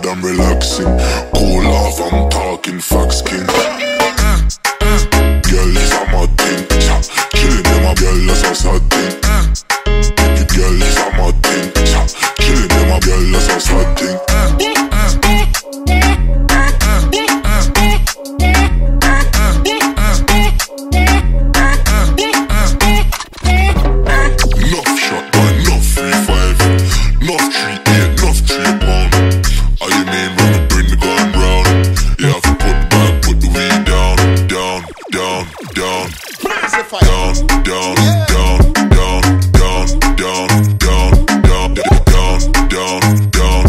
I'm relaxing. Cool off, I'm talking facts, king. Girl, it's a mad thing. Killing them, a girl, that's a sad thing. Girl, it's a mad thing. Killing them, a girl, that's a sad thing. Enough shot, but enough 3-5. Enough 3-8, enough 3 pound. All you mean when we bring the gun round? You have to put the weed down, down, down, down, down, down, down, down, down, down, down, down, down, down.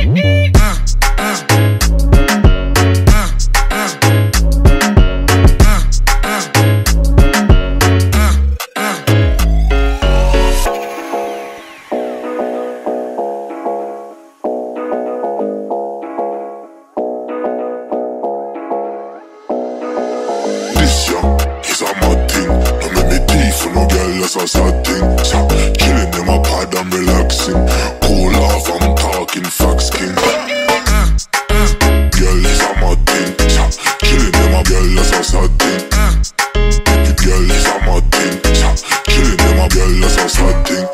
This young is a mad thing. Don't make me deep for no girl, that's a sad thing. Killing them apart, I'm relaxing. Cool off, I'm talking facts, king. Girl, is a mad thing. Killing them a girl, that's a sad thing. Girl, is a mad thing. Killing them a girl, that's a sad thing.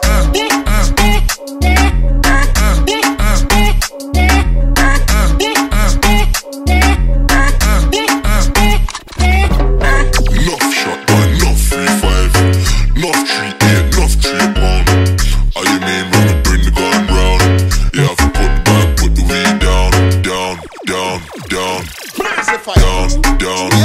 Enough shot, but enough 3-5. Enough 3-8, enough 3 pound. All you mean when we bring the gun round? You have to put the weed down, down, down, down, down, down.